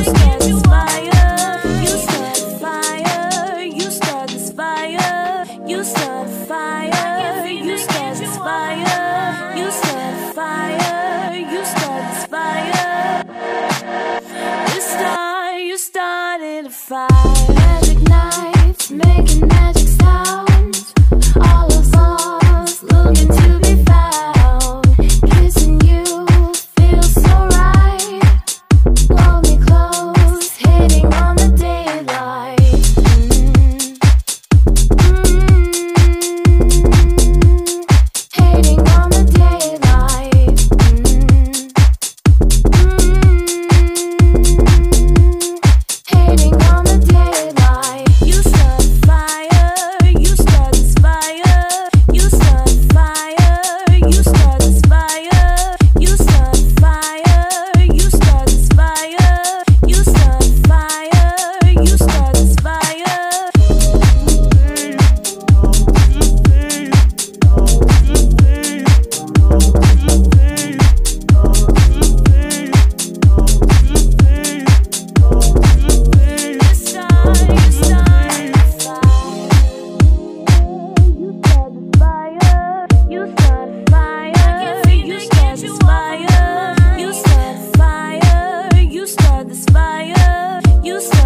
Magic nights, making magic sounds. All of us looking to be found. Kissing you feels so right. Hold me close, hitting on the daylight. Hating on the daylight. Hating on the daylight. You start fire, you start this fire. You start fire, you start this fire. You start fire, you start this fire. You start fire, you start this fire. You start